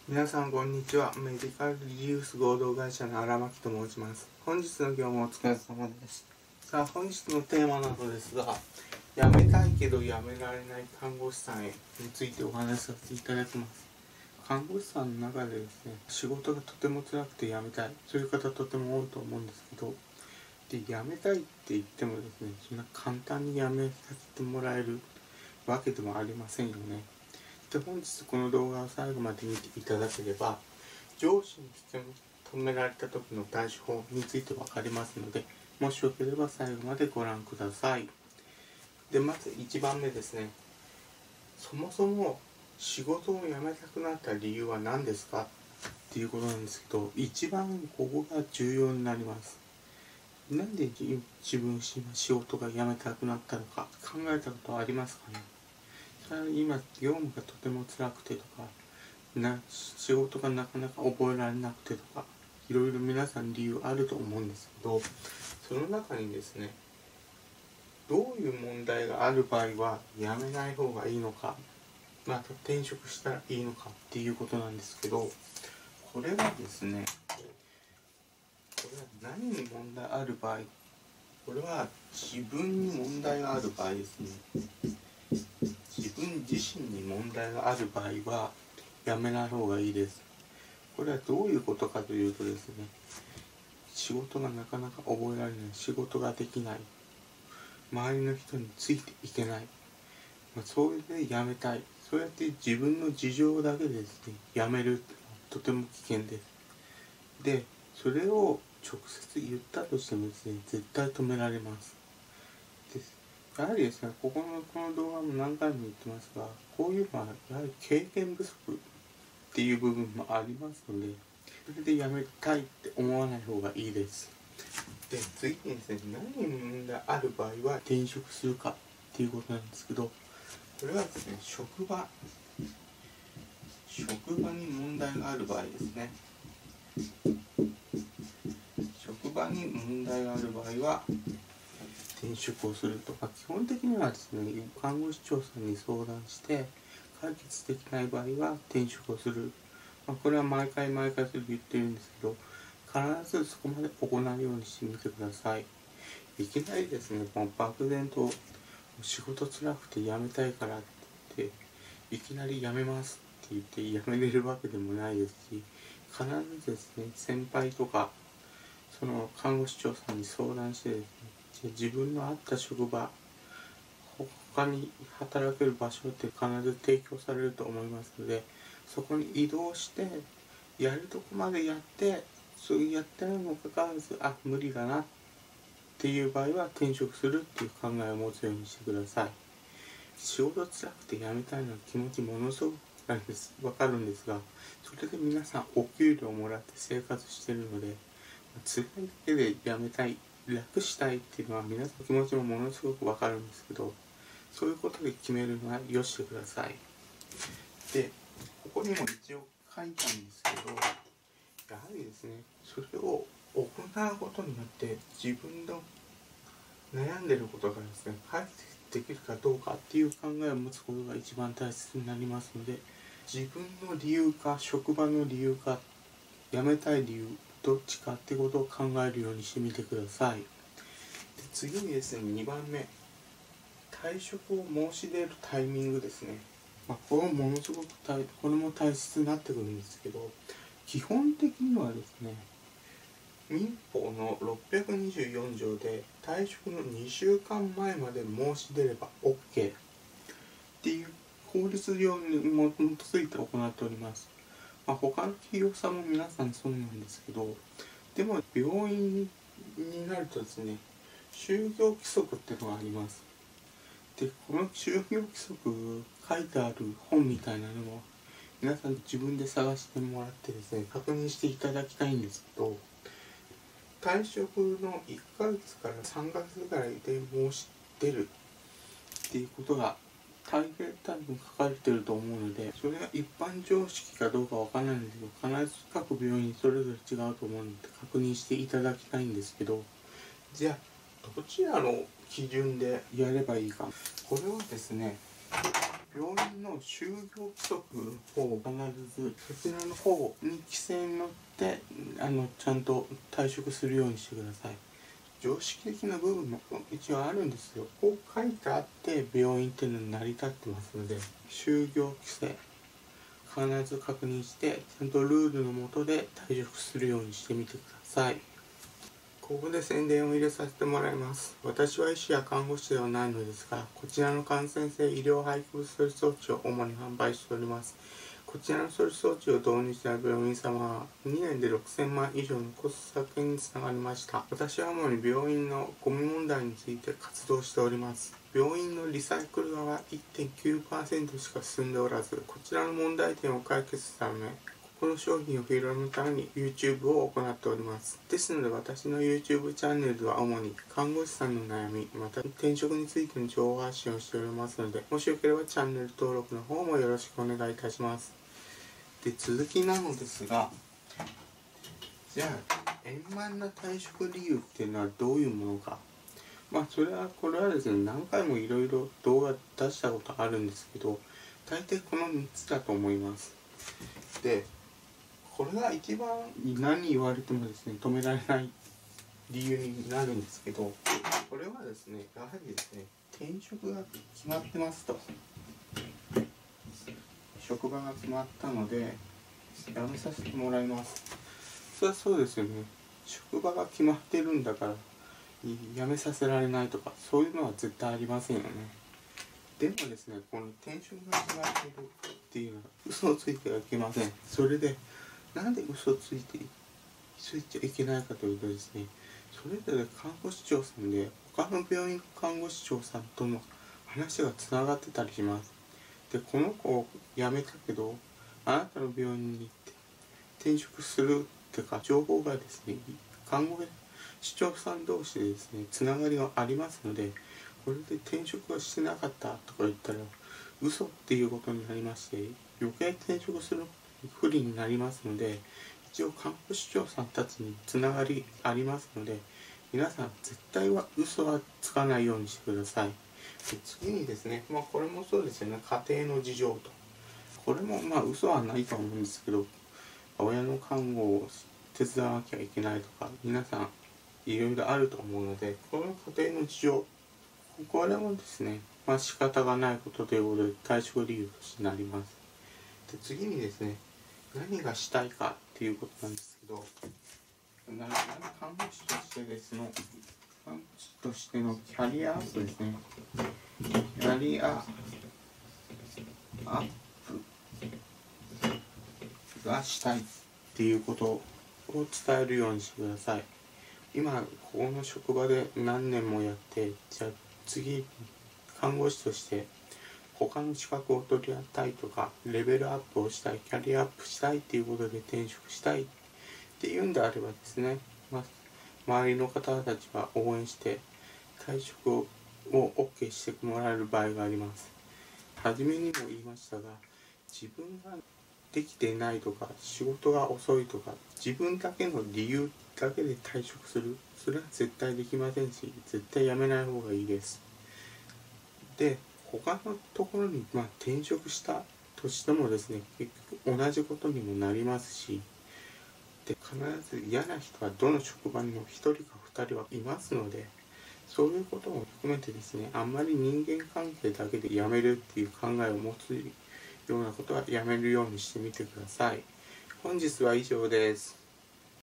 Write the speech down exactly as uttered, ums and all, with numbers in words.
皆さんこんにちは。メディカルリユース合同会社の荒牧と申します。本日の業務お疲れ様です。さあ本日のテーマなのですが、辞めたいけど辞められない看護師さんへについてお話しさせていただきます。看護師さんの中でですね、仕事がとても辛くて辞めたい、そういう方とても多いと思うんですけど、で辞めたいって言ってもですね、そんな簡単に辞めさせてもらえるわけでもありませんよね。で本日この動画を最後まで見ていただければ、上司に引き止められた時の対処法について分かりますので、もしよければ最後までご覧ください。でまずいちばんめですね。そもそも仕事を辞めたくなった理由は何ですかっていうことなんですけど、一番ここが重要になります。なんで自分仕事が辞めたくなったのか考えたことはありますかね。今業務がとても辛くてとかな仕事がなかなか覚えられなくてとか、いろいろ皆さん理由あると思うんですけど、その中にですね、どういう問題がある場合は辞めない方がいいのか、また転職したらいいのかっていうことなんですけど、これはですね、これは何に問題ある場合、これは自分に問題がある場合ですね。自分自身に問題がある場合はやめない方がいいです。これはどういうことかというとですね、仕事がなかなか覚えられない、仕事ができない、周りの人についていけない、まあ、それでやめたい、そうやって自分の事情だけでですね、やめるとても危険です。で、それを直接言ったとしてもですね、絶対止められます。ですやはりですね、ここのこの動画も何回も言ってますが、こういうのはやはり経験不足っていう部分もありますので、それでやめたいって思わない方がいいです。で、次にですね、何に問題ある場合は転職するかっていうことなんですけど、これはですね、職場、職場に問題がある場合ですね。職場に問題がある場合は、転職をするとか、基本的にはですね、看護師長さんに相談して解決できない場合は転職をする、まあ、これは毎回毎回言ってるんですけど、必ずそこまで行うようにしてみてください。いきなりですね、もう漠然と仕事辛くて辞めたいからって言っていきなり辞めますって言って辞めれるわけでもないですし、必ずですね、先輩とかその看護師長さんに相談してですね、自分の合った職場、他に働ける場所って必ず提供されると思いますので、そこに移動してやるとこまでやって、そうやってるにもかかわらず、あ、無理だなっていう場合は転職するっていう考えを持つようにしてください。仕事辛くて辞めたいのは気持ちものすごくわかるんですが、それで皆さんお給料をもらって生活してるので、辛いだけで辞めたい、楽したいっていうのは皆さん気持ちもものすごくわかるんですけど、そういうことで決めるのはよしてください。で、ここにも一応書いたんですけど、やはりですね、それを行うことによって自分の悩んでることがですね、解決できるかどうかっていう考えを持つことが一番大切になりますので、自分の理由か職場の理由か辞めたい理由どっちかってことを考えるようにしてみてください。で次にですね、にばんめ、退職を申し出るタイミングですね。まあ、これもものすごく大これも大切になってくるんですけど、基本的にはですね、民法のろっぴゃくにじゅうよん条で退職のにしゅうかんまえまで申し出れば オーケー っていう法律上に基づいて行っております。まあ、他の企業さんも皆さんそうなんですけど、でも病院になるとですね、就業規則っていうのがあります。で、この就業規則書いてある本みたいなのを皆さん自分で探してもらってですね、確認していただきたいんですけど、退職のいっかげつからさんかげつぐらいで申し出るっていうことが大変多分書かれてると思うので、それが一般常識かどうかわからないんですけど、必ず各病院それぞれ違うと思うので確認していただきたいんですけど、じゃあどちらの基準でやればいいか。これはですね、 病院の就業規則を必ずそちらの方に規制に乗ってあのちゃんと退職するようにしてください。常識的な部分も一応あるんですよ。こう書いてあって病院っていうのに成り立ってますので、就業規制必ず確認してちゃんとルールの下で退職するようにしてみてください。ここで宣伝を入れさせてもらいます。私は医師や看護師ではないのですが、こちらの感染性医療廃棄物処理装置を主に販売しております。こちらの処理装置を導入した病院様はにねんでろくせんまん以上のコスト削減につながりました。私は主に病院のゴミ問題について活動しております。病院のリサイクル側 いってんきゅうパーセント しか進んでおらず、こちらの問題点を解決するため、この商品を広めるために YouTube を行っております。ですので私の YouTube チャンネルでは主に看護師さんの悩み、また転職についての情報発信をしておりますので、もしよければチャンネル登録の方もよろしくお願いいたします。で、続きなのですが、じゃあ、円満な退職理由っていうのはどういうものか。まあ、それは、これはですね、何回もいろいろ動画出したことあるんですけど、大抵このみっつだと思います。で、これが一番何言われてもですね、止められない理由になるんですけど、これはですね、やはりですね、転職が決まってますと。職場が決まったので、辞めさせてもらいます。それはそうですよね。職場が決まってるんだから、辞めさせられないとか、そういうのは絶対ありませんよね。でもですね、この転職が決まっているっていうのは嘘をついてはいけません。それで、なんで嘘をついてついちゃいけないかというとですね、それぞれ看護師長さんで他の病院看護師長さんとの話がつながってたりします。で、この子を辞めたけど、あなたの病院に行って転職するってか情報がですね、看護師長さん同士でですね、つながりがありますので、これで転職はしてなかったとか言ったら嘘っていうことになりまして、余計転職する不利になりますので、一応看護師長さんたちにつながりありますので、皆さん絶対は嘘はつかないようにしてください。で、次にですね、まあこれもそうですよね、家庭の事情と。これもまあ嘘はないと思うんですけど、親の看護を手伝わなきゃいけないとか、皆さんいろいろあると思うので、この家庭の事情、これもですね、まあ仕方がないことということで退職理由としてなります。で、次にですね、何がしたいかっていうことなんですけど、な看護師としてですね、看護師としてのキャリアアップですね。キャリアアップがしたいっていうことを伝えるようにしてください。今、ここの職場で何年もやって、じゃあ次、看護師として他の資格を取りたいとか、レベルアップをしたい、キャリアアップしたいっていうことで転職したいっていうんであればですね、まあ、周りの方たちは応援して退職を OK してもらえる場合があります。初めにも言いましたが、自分ができていないとか、仕事が遅いとか、自分だけの理由だけで退職する、それは絶対できませんし、絶対やめない方がいいです。で、他のところに、まあ、転職したとしてもですね、結局同じことにもなりますし、で、必ず嫌な人はどの職場にもひとりかふたりはいますので、そういうことも含めてですね、あんまり人間関係だけで辞めるっていう考えを持つようなことはやめるようにしてみてください。本日は以上です。